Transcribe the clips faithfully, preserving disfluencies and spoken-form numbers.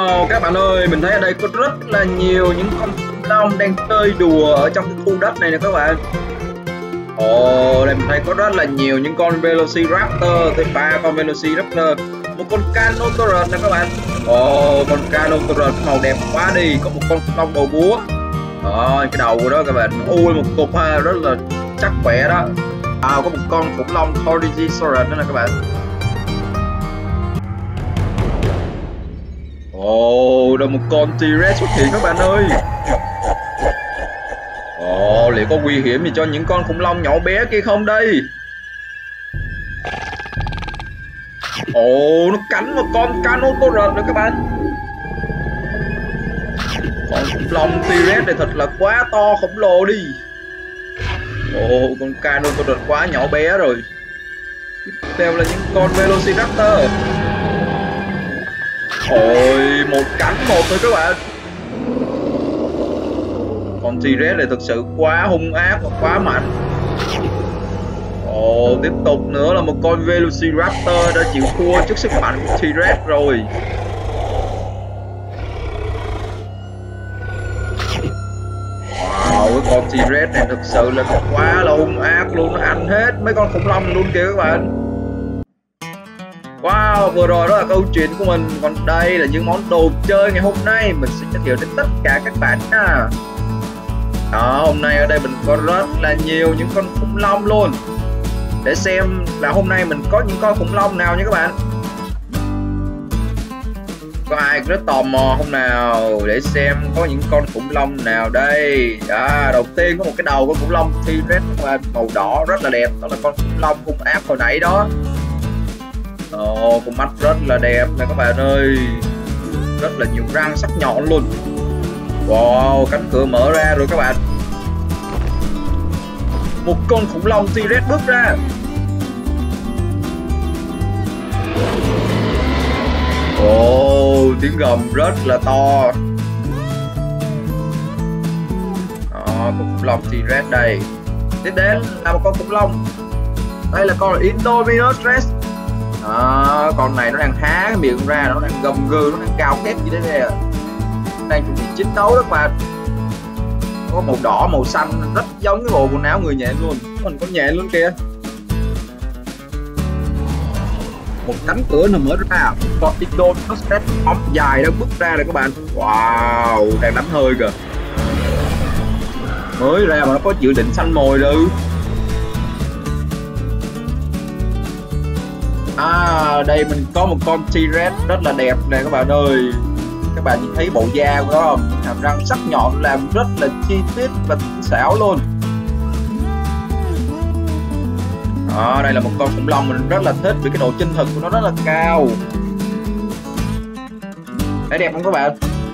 Wow, các bạn ơi, mình thấy ở đây có rất là nhiều những con khủng long đang chơi đùa ở trong cái khu đất này nè các bạn. Ồ, đây mình thấy có rất là nhiều những con Velociraptor, tới ba con Velociraptor, một con Carnotaurus nè các bạn. Ồ, con Carnotaurus màu đẹp quá đi, có một con khủng long đầu búa. Đó, cái đầu của đó các bạn, ui một cục ha, rất là chắc khỏe đó. À, có một con khủng long Tortigisaurus nữa nè các bạn. Ồ, oh, là một con T-Rex xuất hiện các bạn ơi. Ồ, oh, liệu có nguy hiểm gì cho những con khủng long nhỏ bé kia không đây? Ồ, oh, nó cắn một con Carnotaurus nữa các bạn. Con khủng long T-Rex này thật là quá to khổng lồ đi. Ồ, oh, con Carnotaurus quá nhỏ bé rồi. Tiếp theo là những con Velociraptor. Ôi, một cắn một thôi các bạn. Con T-Rex này thực sự quá hung ác và quá mạnh. Ồ, tiếp tục nữa là một con Velociraptor đã chịu thua trước sức mạnh của T-Rex rồi. Wow, cái con T-Rex này thực sự là quá là hung ác luôn, nó ăn hết mấy con khủng long luôn kìa các bạn. Wow, vừa rồi đó là câu chuyện của mình. Còn đây là những món đồ chơi ngày hôm nay mình sẽ giới thiệu đến tất cả các bạn nha. Đó, hôm nay ở đây mình có rất là nhiều những con khủng long luôn. Để xem là hôm nay mình có những con khủng long nào nha các bạn. Có ai rất tò mò không nào? Để xem có những con khủng long nào đây. À, đầu tiên có một cái đầu của khủng long T-Rex màu đỏ rất là đẹp. Đó là con khủng long hung ác hồi nãy đó. Ồ, con mắt rất là đẹp nè các bạn ơi. Rất là nhiều răng sắc nhọn luôn. Wow, cánh cửa mở ra rồi các bạn. Một con khủng long T-Rex bước ra. Ồ, tiếng gầm rất là to. Đó, con khủng long T-Rex đây. Tiếp đến là một con khủng long. Đây là con Indominus Rex. À, con này nó đang há cái miệng ra, nó đang gầm gừ, nó đang cao thét gì đấy nè, đang chuẩn bị chiến đấu đó các bạn. Nó có màu đỏ màu xanh rất giống cái bộ quần áo người nhện luôn, mình có nhện luôn kìa. Một cánh cửa nó mở ra, con Indominus Rex ống dài đang bước ra rồi các bạn. Wow, đang đánh hơi kìa, mới ra mà nó có dự định săn mồi rồi. À, đây mình có một con T-Rex rất là đẹp nè các bạn ơi. Các bạn nhìn thấy bộ da của nó không? Hàm răng sắc nhọn làm rất là chi tiết và tinh xảo luôn. Đó, đây là một con khủng long mình rất là thích vì cái độ chinh thực của nó rất là cao. Thấy đẹp không các bạn?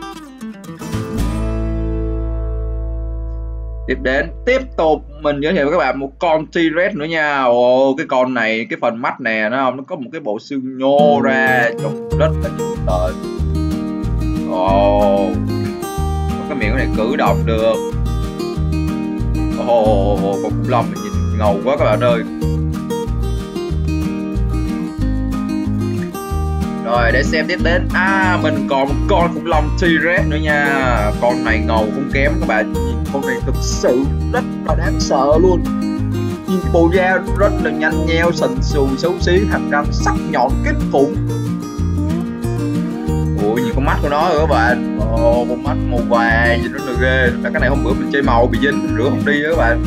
Tiếp đến, tiếp tục mình giới thiệu với các bạn một con T-Rex nữa nha. Ồ, cái con này, cái phần mắt nè, nó không, nó có một cái bộ xương nhô ra trông rất là dữ tợn. Ồ, cái miệng này cử động được. Ồ, con khủng long mình nhìn ngầu quá các bạn ơi. Rồi để xem tiếp đến. À, mình còn một con khủng long T-Rex nữa nha. Con này ngầu không kém các bạn. Nhìn con này thực sự rất là đáng sợ luôn. Nhìn cái bộ da rất là nhanh nheo, sần sùi, xấu xí, hàm răng sắc nhọn kinh khủng. Ui, nhìn con mắt của nó rồi các bạn. Ồ, con mắt màu vàng nhìn rất là ghê. Cái này hôm bữa mình chơi màu bị dính, mình rửa không đi đó các bạn.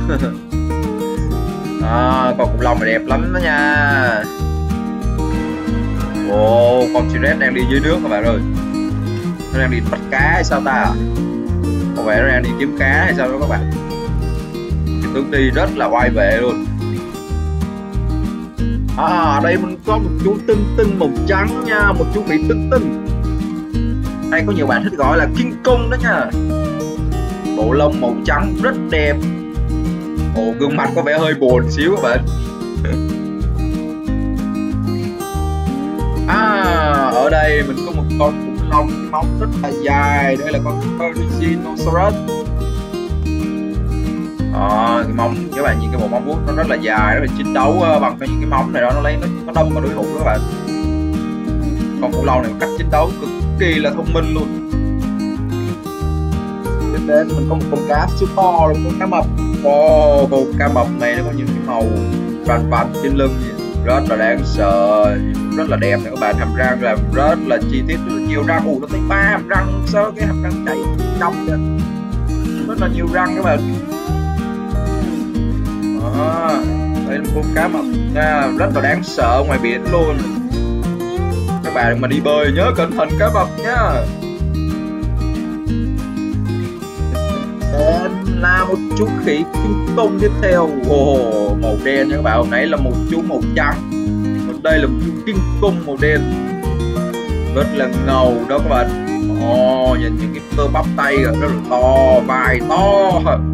À, con khủng long này đẹp lắm đó nha. Ồ, oh, con T-Rex đang đi dưới nước các bạn ơi. Nó đang đi bắt cá hay sao ta? Có vẻ nó đang đi kiếm cá hay sao đó các bạn. Cái tướng đi rất là oai vệ luôn. À, ở đây mình có một chú tinh tinh màu trắng nha. Một chú bị tinh tinh. Đây có nhiều bạn thích gọi là King Kong đó nha. Bộ lông màu trắng rất đẹp. Ồ, gương mặt có vẻ hơi buồn xíu các bạn. À, ở đây mình có một con khủng long móng rất là dài. Đây là con Carnotaurus. À, cái móng, các bạn nhìn cái bộ móng vuốt nó rất là dài, nó chiến đấu bằng cái những cái móng này đó, nó lấy nó, nó đâm vào đối thủ đó các bạn. con khủng long này cách chiến đấu cực kỳ là thông minh luôn. Tiếp đến mình có một con cá siêu to luôn, con cá mập. Wow, con cá mập này nó có những cái màu vàng vàng trên lưng rất là đáng sợ, rất là đẹp nữa các bạn. Hàm răng làm rất là chi tiết, rất là nhiều răng. Ủ nó tới ba hàm răng, sao cái hàm răng chảy trong kìa, rất là nhiều răng các bạn. Đó, đây là con cá mập nha, rất là đáng sợ ngoài biển luôn. Các bạn mà đi bơi nhớ cẩn thận cá mập nhá. Đây là một chú khỉ kinh công tiếp theo. Ồ, oh, màu đen nha các bạn. Hồi nãy là một chú màu trắng, còn đây là một chú kinh công màu đen, rất là ngầu đó các bạn. Ồ, oh, nhìn những cái cơ bắp tay rất là to, vai to,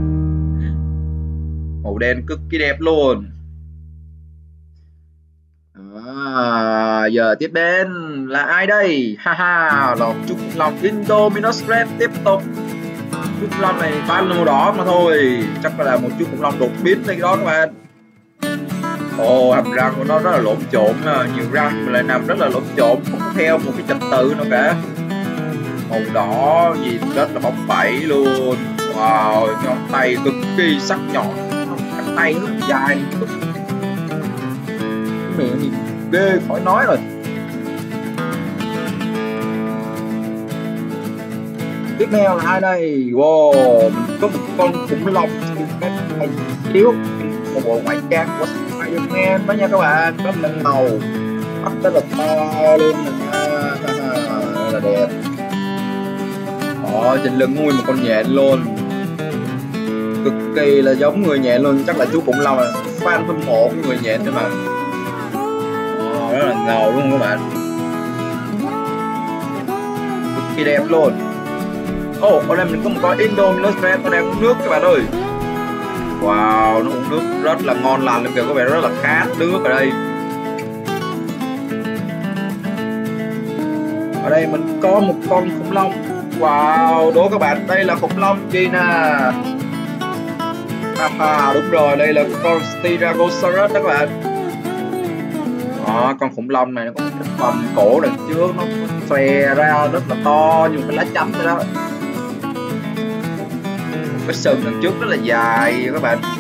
màu đen cực kỳ đẹp luôn. À, giờ tiếp đến là ai đây? Haha, là chú khủng long Indominus Rex tiếp tục. Chú khủng long này ban màu đỏ mà thôi, chắc là một chú khủng long đột biến đây đó các bạn. Ồ, hàm răng của nó rất là lộn xộn, nhiều răng mà lại nằm rất là lộn xộn, không theo một cái trật tự nào cả. Màu đỏ gì rất là bóng bẩy luôn. Wow, ngón tay cực kỳ sắc nhọn, cánh tay rất là dài, miệng gì ghê khỏi nói rồi. Tiếp theo là ai đây? Wow, mình có một con khủng long cái này chiếu một bộ ngoại trang của Spider-Man đó nha các bạn, rất là ngầu, mắt rất là to luôn nha, rất là đẹp. Đó, trên lưng nuôi một con nhện luôn, cực kỳ là giống người nhện luôn, chắc là chú khủng long là fan hâm mộ của người nhện các bạn. Đó, rất là ngầu đúng không các bạn, cực kỳ đẹp luôn. Ồ, oh, ở đây mình có một con Indominus Rex, nó đang uống nước các bạn ơi. Wow, nó uống nước rất là ngon lành luôn kìa, có vẻ rất là khát nước ở đây. Ở đây mình có một con khủng long. Wow, đố các bạn đây là khủng long gì nè? Haha, đúng rồi, đây là con Styracosaurus đó các bạn. Đó, con khủng long này nó có một cái phần cổ đằng trước, nó xòe ra rất là to như cái lá chắn vậy đó. Cái sừng đằng trước rất là dài các bạn.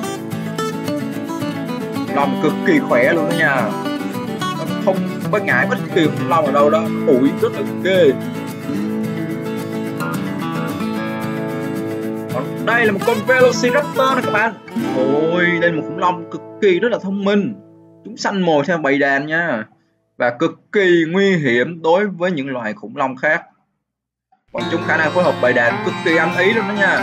Long cực kỳ khỏe luôn đó nha, nó không có ngại bất kỳ khủng long ở đâu đó, ủi rất là ghê. Đây là một con Velociraptor này các bạn. Ôi, đây là một khủng long cực kỳ rất là thông minh, chúng săn mồi theo bầy đàn nha, và cực kỳ nguy hiểm đối với những loài khủng long khác. Bọn chúng khả năng phối hợp bầy đàn cực kỳ ăn ý luôn đó nha.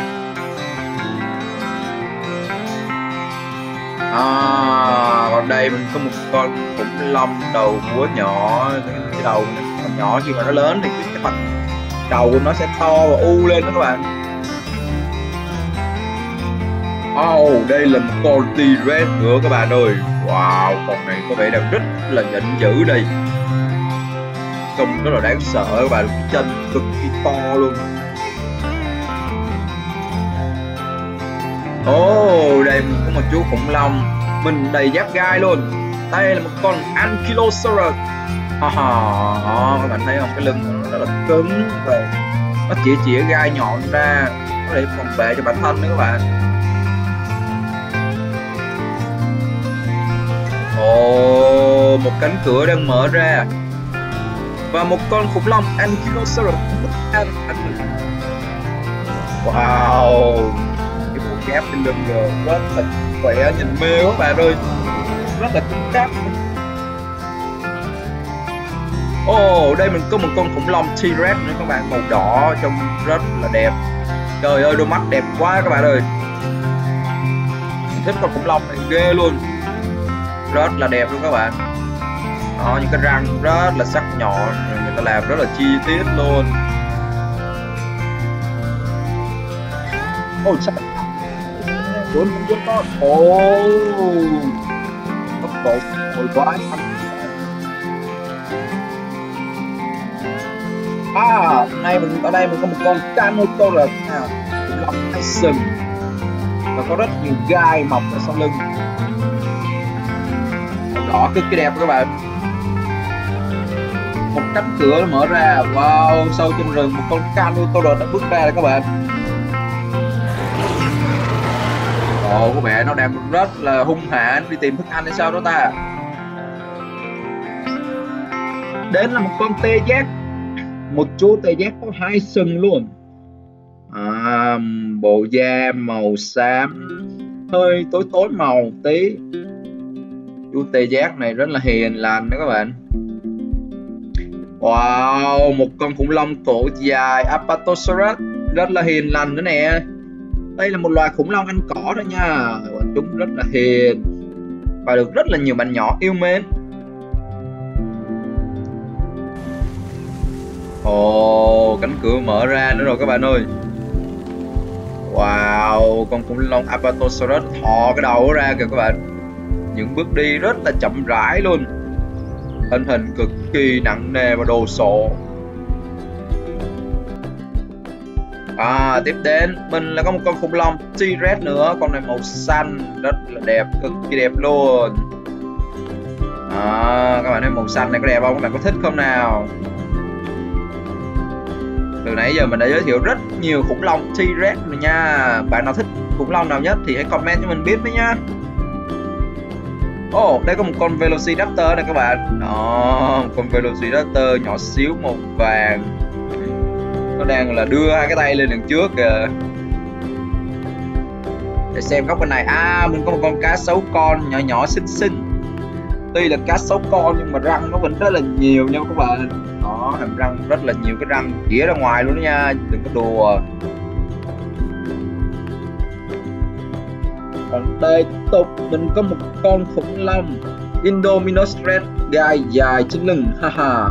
À, còn đây mình có một con khủng long đầu búa nhỏ, cái đầu còn nhỏ, khi mà nó lớn thì cái phần đầu của nó sẽ to và u lên đó các bạn. Oh, đây là một con T-Rex nữa các bạn ơi. Wow, con này có vẻ đang rất là giận dữ đây, trông rất là đáng sợ các bạn, cái chân cực kỳ to luôn. Oh, đây mình có một chú khủng long mình đầy giáp gai luôn. Đây là một con Ankylosaurus. Đó, các bạn thấy không, cái lưng nó rất là cứng và nó chỉ chĩa gai nhọn ra để phòng vệ cho bản thân nữa các bạn. Ồ, một cánh cửa đang mở ra và một con khủng long Ankylosaurus. Wow, cái bộ giáp trên lưng rồi rất là khỏe, nhìn mê các bạn ơi, rất là cứng cáp. Ồ, đây mình có một con khủng long T-Rex nữa các bạn, màu đỏ, trông rất là đẹp. Trời ơi, đôi mắt đẹp quá các bạn ơi, mình thích con khủng long này ghê luôn, rất là đẹp luôn các bạn. Đó, những cái răng rất là sắc nhọn, người ta làm rất là chi tiết luôn. Ôi sao bốn bốn con. Ồ, tốc độ hồi quá. À, nay mình ở đây mình có một con Carnotaurus nè, khủng long hai sừng và có rất nhiều gai mọc ở sau lưng, đỏ cực kỳ đẹp các bạn. một cánh cửa mở ra. Wow, sâu trong rừng một con Carnotaurus đã bước ra rồi các bạn. Ồ, có vẻ nó đang rất là hung hãn đi tìm thức ăn hay sao đó ta. Đến là một con tê giác, một chú tê giác có hai sừng luôn. À, bộ da màu xám hơi tối tối màu tí. Chú tê giác này rất là hiền lành đó các bạn. Wow, một con khủng long cổ dài Apatosaurus rất là hiền lành nữa nè. Đây là một loài khủng long ăn cỏ đó nha. Chúng rất là hiền và được rất là nhiều bạn nhỏ yêu mến. Ồ, cánh cửa mở ra nữa rồi các bạn ơi. Wow, con khủng long Apatosaurus thò cái đầu ra kìa các bạn. Những bước đi rất là chậm rãi luôn. Thân hình cực kỳ nặng nề và đồ sộ. À, tiếp đến mình là có một con khủng long T-Rex nữa. Con này màu xanh rất là đẹp, cực kỳ đẹp luôn. À, các bạn thấy màu xanh này có đẹp không? Các bạn có thích không nào? Từ nãy giờ mình đã giới thiệu rất nhiều khủng long T-Rex rồi nha. Bạn nào thích khủng long nào nhất thì hãy comment cho mình biết với nha. Ồ, oh, đây có một con Velociraptor này các bạn. Đó, một con Velociraptor nhỏ xíu màu vàng. Nó đang là đưa hai cái tay lên đằng trước kìa. Để xem góc bên này. À, mình có một con cá sấu con nhỏ nhỏ xinh xinh. Tuy là cá sấu con nhưng mà răng nó vẫn rất là nhiều nha các bạn. Đó, hàm răng rất là nhiều cái răng chĩa ra ngoài luôn đó nha, đừng có đùa. Còn đây tiếp tục mình có một con khủng long Indominus Rex gai dài trên lưng, haha.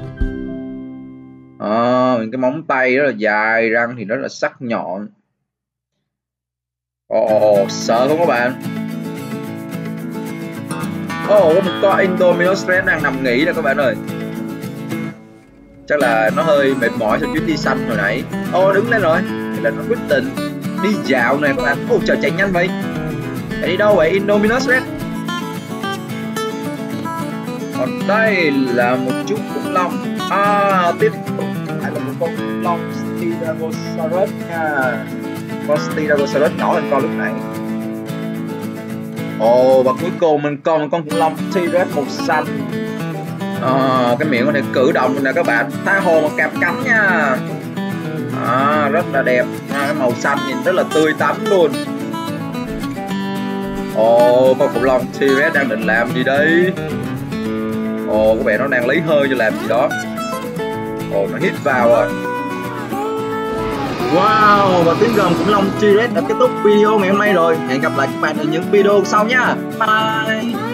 À, cái móng tay rất là dài, răng thì rất là sắc nhọn. Ồ, sợ không các bạn? Ồ, có một con Indominus Rex đang nằm nghỉ nè các bạn ơi. Chắc là nó hơi mệt mỏi sau chuyến đi xanh hồi nãy. Ồ, đứng lên rồi. Thì là nó quyết định đi dạo này các bạn. Ồ, trời, chạy nhanh vậy. Chạy đi đâu vậy Indominus Rex? Còn đây là một chú khủng long. À, tiếp tục lại là một con khủng long Styracosaurus nha. Con Styracosaurus nhỏ hơn con lúc nãy. Ồ, và cuối cùng mình còn một con khủng long T-Rex màu xanh. À, cái miệng con này cử động nè các bạn, tha hồ mà cạp cánh nha. À, rất là đẹp, à, cái màu xanh nhìn rất là tươi tắn luôn. Ồ, con khủng long T-Rex đang định làm gì đây? Ồ, có vẻ nó đang lấy hơi cho làm gì đó. Ồ, nó hít vào rồi. Wow, và tiếng gầm khủng long T-Rex đã kết thúc video ngày hôm nay rồi. Hẹn gặp lại các bạn ở những video sau nha. Bye.